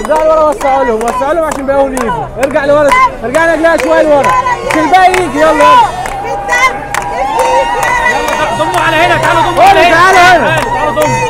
ارجع لورا، وسعوا لهم عشان بقوا يجوا. ارجع لورا، ارجع رجلها شويه لورا عشان الباقي يجي. يلا يلا ضموا على هنا، تعالوا ضموا على هنا، تعالوا ضموا.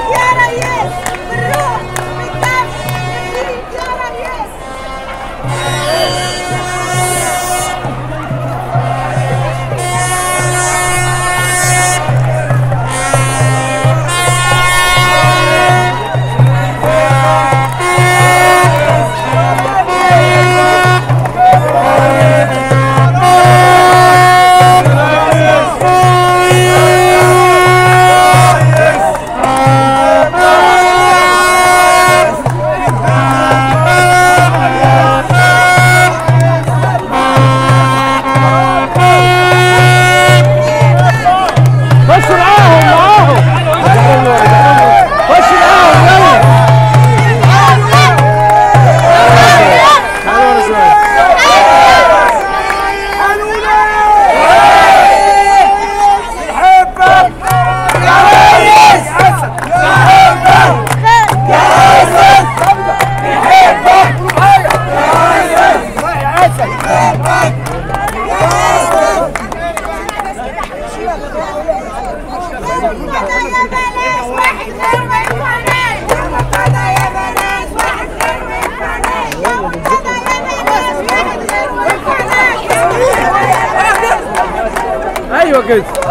ايوه كده.